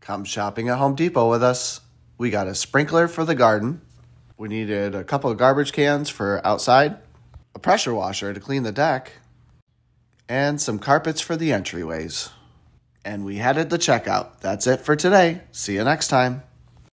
Come shopping at Home Depot with us. We got a sprinkler for the garden. We needed a couple of garbage cans for outside, a pressure washer to clean the deck, and some carpets for the entryways. And we headed to checkout. That's it for today. See you next time.